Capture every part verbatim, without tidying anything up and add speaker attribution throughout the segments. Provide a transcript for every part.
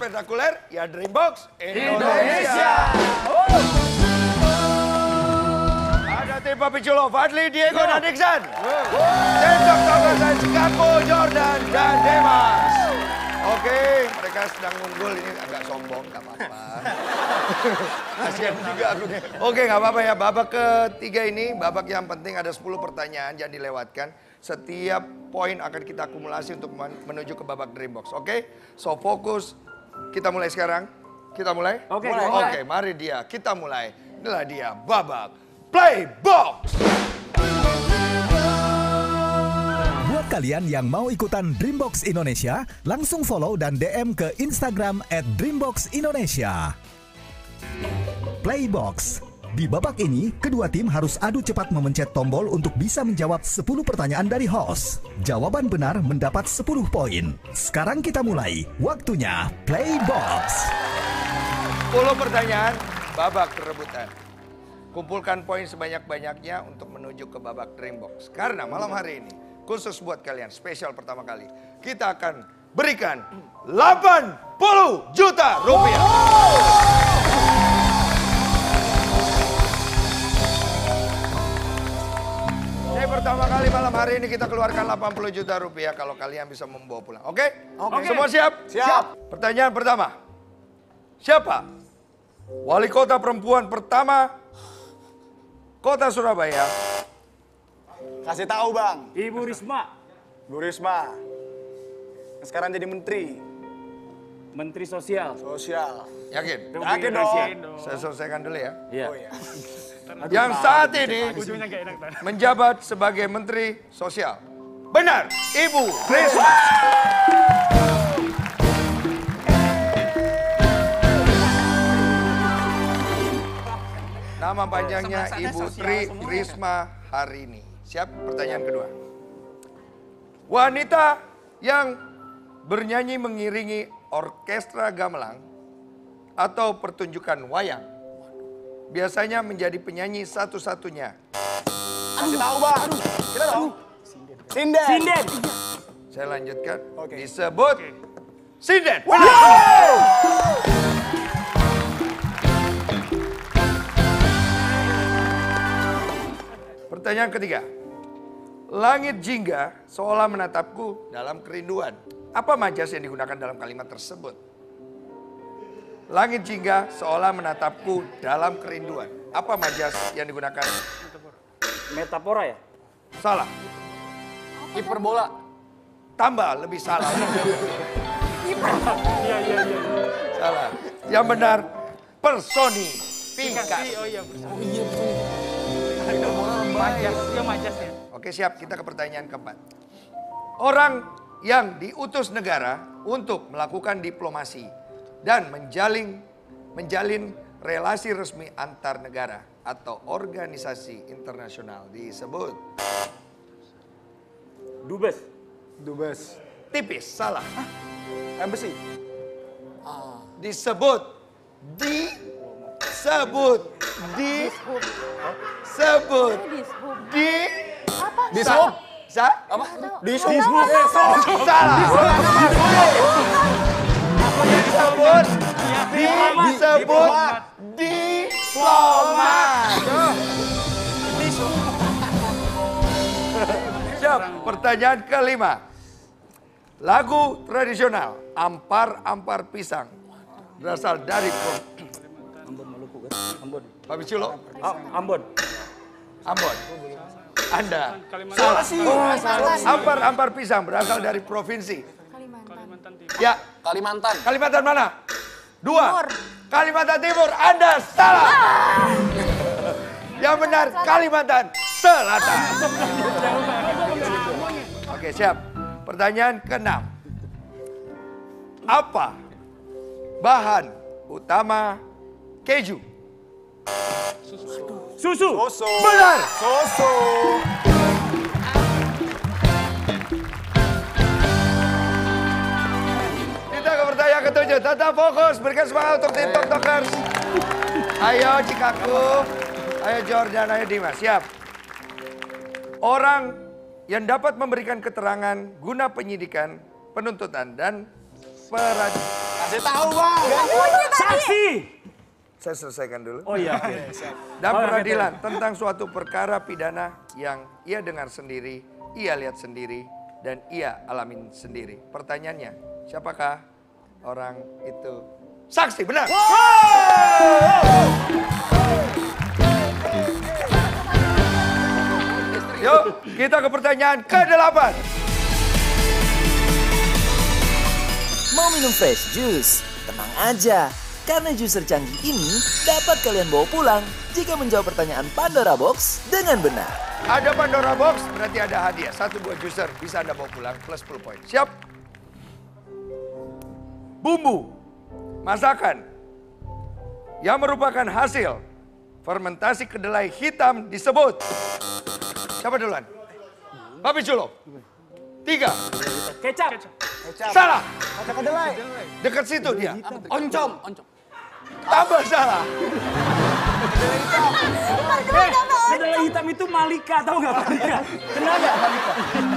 Speaker 1: spektakuler, ya Dreambox Indonesia. Ada tim Papi Chulo, Fadli, Diego, dan Iksan. Tim Dokter dan Chicago, Jordan, dan Demas. Oke, mereka sedang unggul, ini agak sombong, gak apa-apa. Kasian juga aku. Oke, gak apa-apa ya, babak ketiga ini, babak yang penting ada sepuluh pertanyaan, jangan dilewatkan. Setiap poin akan kita akumulasi untuk menuju ke babak Dreambox, oke? So, fokus, kita mulai sekarang. Kita mulai?
Speaker 2: Oke,
Speaker 1: Oke,
Speaker 2: mulai.
Speaker 1: okay, mari dia, kita mulai. Inilah dia, babak Playbox.
Speaker 3: Buat kalian yang mau ikutan Dreambox Indonesia, langsung follow dan D M ke Instagram at Dreambox Indonesia. Playbox. Di babak ini, kedua tim harus adu cepat memencet tombol untuk bisa menjawab sepuluh pertanyaan dari host. Jawaban benar mendapat sepuluh poin. Sekarang kita mulai. Waktunya Playbox.
Speaker 1: sepuluh pertanyaan, babak perebutan. Kumpulkan poin sebanyak-banyaknya untuk menuju ke babak Dreambox. Karena malam hari ini, khusus buat kalian, spesial pertama kali, kita akan berikan delapan puluh juta rupiah. Jadi pertama kali malam hari ini kita keluarkan delapan puluh juta rupiah kalau kalian bisa membawa pulang. Oke?
Speaker 2: Oke.
Speaker 1: Semua siap?
Speaker 2: Siap.
Speaker 1: Pertanyaan pertama. Siapa wali kota perempuan pertama Kota Surabaya?
Speaker 4: Kasih tahu bang.
Speaker 2: Ibu Risma.
Speaker 4: Bu Risma. Sekarang jadi menteri.
Speaker 2: Menteri Sosial.
Speaker 4: Sosial.
Speaker 1: Yakin?
Speaker 4: Yakin dong.
Speaker 1: Saya selesaikan dulu ya.
Speaker 2: Iya.
Speaker 4: Oh iya.
Speaker 1: Yang saat ini menjabat sebagai Menteri Sosial. Benar, Ibu Risma. Nama panjangnya Ibu Tri Risma Harini. Siap? Pertanyaan kedua. Wanita yang bernyanyi mengiringi orkestra gamelan atau pertunjukan wayang biasanya menjadi penyanyi satu-satunya.
Speaker 4: Kasih tahu bang. Kita dong. Sinden.
Speaker 2: Sinden.
Speaker 1: Saya lanjutkan.
Speaker 4: Oke.
Speaker 1: Disebut Sinden. Pertanyaan ketiga. Langit jingga seolah menatapku dalam kerinduan. Apa majas yang digunakan dalam kalimat tersebut? Langit jingga seolah menatapku dalam kerinduan. Apa majas yang digunakan?
Speaker 2: Metafora ya?
Speaker 1: Salah.
Speaker 4: Hiperbola.
Speaker 1: Tambah lebih salah.
Speaker 2: Iya, iya, iya.
Speaker 1: Salah. Yang benar personifikasi.
Speaker 2: Oh iya, bersama. Majas, ya majasnya.
Speaker 1: Oke siap, kita ke pertanyaan keempat. Orang yang diutus negara untuk melakukan diplomasi dan menjalin menjalin relasi resmi antar negara atau organisasi internasional disebut
Speaker 2: Dubes.
Speaker 4: Dubes.
Speaker 1: tipis, salah.
Speaker 4: Embassy.
Speaker 1: Disebut disebut di sebut di
Speaker 4: Dishub.
Speaker 1: sa
Speaker 4: Apa?
Speaker 1: Dishub.
Speaker 4: Dishub.
Speaker 1: Salah. Disebut di disebut diplomat. Siap. Pertanyaan kelima. Lagu tradisional Ampar-Ampar Pisang berasal dari
Speaker 2: Ambon Maluku kan? Ambon.
Speaker 1: Papi Chulo,
Speaker 2: Ah, Ambon.
Speaker 1: Ambon. Anda salah. Ampar-ampar pisang berasal dari provinsi.
Speaker 5: Kalimantan.
Speaker 1: Ya,
Speaker 4: Kalimantan.
Speaker 1: Kalimantan mana? Dua. Kalimantan Timur. Anda salah. Yang benar Kalimantan Selatan. Oke, siap. Pertanyaan keenam. Apa bahan utama keju?
Speaker 2: Susu.
Speaker 4: Soso.
Speaker 1: Benar.
Speaker 4: Soso.
Speaker 1: Kita ke pertanyaan ketujuh. Tetap fokus. Berikan semangat untuk tim TikTokers. Ayo Chicago. Ayo Jordan. Ayo Dimas. Siap. Orang yang dapat memberikan keterangan guna penyidikan, penuntutan, dan peradilan.
Speaker 4: Kasih tahu, Bang.
Speaker 2: Saksi.
Speaker 1: Saya selesaikan dulu.
Speaker 2: Oh iya. oke.
Speaker 1: Dan
Speaker 2: Oh,
Speaker 1: peradilan tentang suatu perkara pidana yang ia dengar sendiri, ia lihat sendiri, dan ia alamin sendiri. Pertanyaannya, siapakah orang itu? Saksi, benar. Yuk, kita ke pertanyaan kedelapan.
Speaker 5: Mau minum fresh juice? Tenang aja, karena juicer canggih ini dapat kalian bawa pulang jika menjawab pertanyaan Pandora Box dengan benar.
Speaker 1: Ada Pandora Box, berarti ada hadiah. Satu buah juicer bisa Anda bawa pulang plus sepuluh poin. Siap? Bumbu, masakan yang merupakan hasil fermentasi kedelai hitam disebut. Siapa duluan? Papi Culo. Tiga.
Speaker 2: Kecap.
Speaker 1: Salah.
Speaker 4: Kaca kedelai.
Speaker 1: Dekat situ dia.
Speaker 4: Oncom. Oncom.
Speaker 1: Tambah salah.
Speaker 2: Eh, kedelai hitam itu Malika, tahu nggak Malika? Kenal nggak Malika?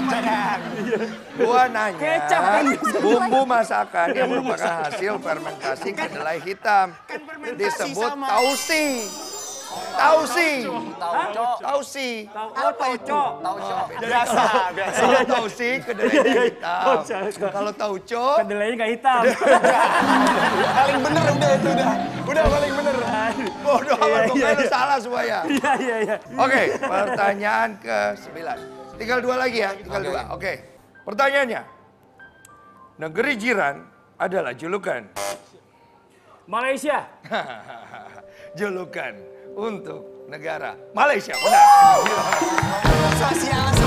Speaker 1: Gua nanya,
Speaker 2: Kecap kan?
Speaker 1: bumbu masakan yang merupakan hasil fermentasi kedelai hitam disebut tausi. Tausi. Tausi.
Speaker 2: Tahu oh, tauco.
Speaker 4: Biasa, biasa.
Speaker 1: Kalau tausi kedelainya hitam. Kalau tauco
Speaker 2: Kedelainya nggak hitam.
Speaker 4: Paling bener udah itu udah. Udah paling bener.
Speaker 1: bodoh amat,
Speaker 2: Iya,
Speaker 1: pokoknya
Speaker 2: iya,
Speaker 1: lu
Speaker 2: iya.
Speaker 1: salah semuanya.
Speaker 2: Iya iya iya.
Speaker 1: Oke, pertanyaan ke sembilan. Tinggal dua lagi ya, tinggal dua. Oke, pertanyaannya. Negeri jiran adalah julukan.
Speaker 2: Malaysia.
Speaker 1: Julukan untuk negara Malaysia, benar.
Speaker 4: Sosial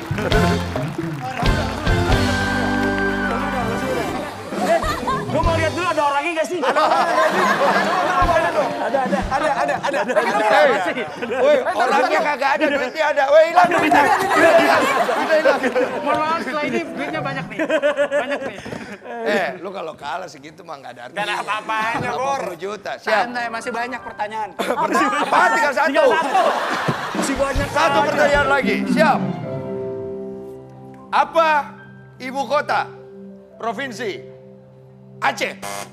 Speaker 2: Gue mau lihat dulu ada orangnya nggak sih? Ada, ada.
Speaker 4: Ada, ada, ada.
Speaker 1: Hei, woi, orangnya kagak ada, duitnya ada. Woi, hilang duitnya. Duitnya hilang. Duitnya hilang.
Speaker 2: Mohon maaf, setelah ini duitnya banyak nih. Banyak nih.
Speaker 1: Eh, lu kalau kalah segitu mah nggak ada artinya.
Speaker 4: Nggak ada apa-apanya, Bor.
Speaker 1: delapan puluh juta, siap.
Speaker 4: Santai, masih banyak pertanyaan.
Speaker 1: Apa? Tinggal satu.
Speaker 2: Tinggal satu. Masih banyak.
Speaker 1: Satu pertanyaan lagi, siap. Apa ibu kota provinsi Aceh?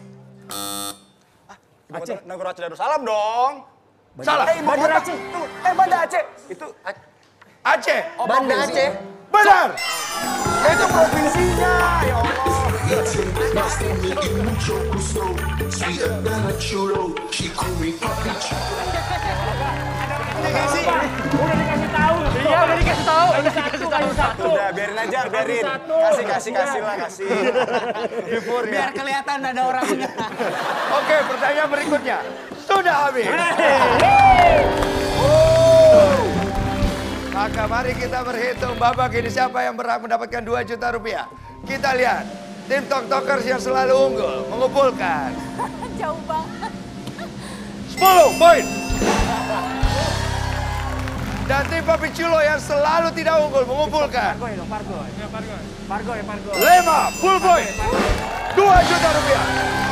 Speaker 4: Aceh. Negara Aceh Darussalam dong.
Speaker 1: Salah.
Speaker 4: Eh, Banda Aceh. Tuh, eh Banda Aceh. Itu
Speaker 1: Aceh.
Speaker 4: oh, Banda Aceh.
Speaker 1: Benar.
Speaker 4: Itu provinsinya. Ya Allah.
Speaker 2: Udah dikasih tahu. Iya, udah dikasih tahu. Kasih satu, kasih satu.
Speaker 4: Udah, biarin aja, biarin.
Speaker 2: Satu.
Speaker 4: Kasih, kasih, kasih lah, kasih.
Speaker 1: Biar
Speaker 4: kelihatan ada orangnya.
Speaker 1: Oke, pertanyaan berikutnya. Sudah habis. Oh. Maka mari kita berhitung babak ini siapa yang berhak mendapatkan dua juta rupiah. Kita lihat. Tim Toktokers yang selalu unggul mengumpulkan
Speaker 6: Jauh banget.
Speaker 1: sepuluh poin. Dan tim Papi Culo yang selalu tidak unggul mengumpulkan
Speaker 2: Pargo ya dong, Pargo. Ya, Pargo. Pargo ya, Pargo.
Speaker 1: lima full poin. dua juta rupiah.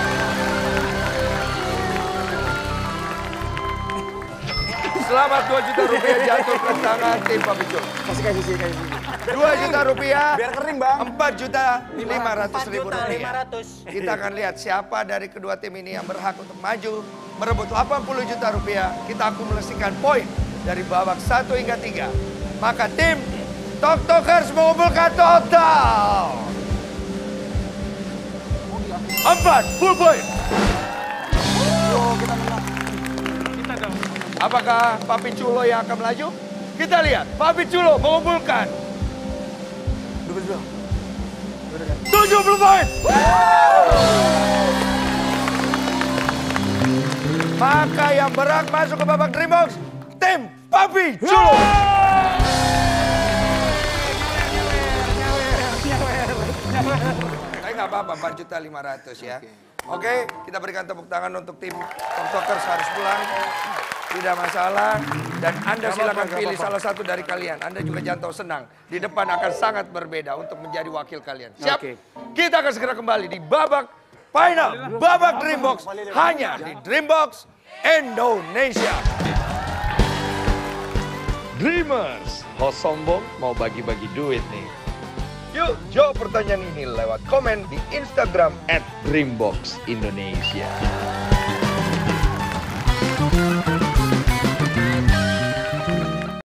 Speaker 1: Selamat dua juta rupiah jatuh ke tangan tim Papi Culo.
Speaker 2: Kasih kasih sih, kasih sih.
Speaker 1: dua juta rupiah.
Speaker 4: Biar kering, Bang.
Speaker 1: empat juta lima ratus ribu
Speaker 4: lima
Speaker 1: rupiah.
Speaker 4: ratus.
Speaker 1: Kita akan lihat siapa dari kedua tim ini yang berhak untuk maju merebut delapan puluh juta rupiah. Kita akumulasikan poin dari babak satu hingga tiga. Maka tim Toktokers mengumpulkan total empat full point. Apakah Papi Culo yang akan melaju? Kita lihat. Papi Culo mengumpulkan tujuh puluh poin. Maka yang berhak masuk ke babak Dream Box, tim Papi Culo. Tapi nggak apa-apa, empat juta lima ratus ya. Oke, kita berikan tepuk tangan untuk tim Toktokers harus pulang. Tidak masalah. Dan Anda silakan pilih salah satu dari kalian. Anda juga jangan tahu senang. Di depan akan sangat berbeda untuk menjadi wakil kalian. Siap?
Speaker 2: Oke.
Speaker 1: Kita akan segera kembali di babak final. Babak Dreambox. Hanya di Dreambox Indonesia. Dreamers, host sombong mau bagi-bagi duit nih. Yuk jawab pertanyaan ini lewat komen di Instagram at dreambox indonesia.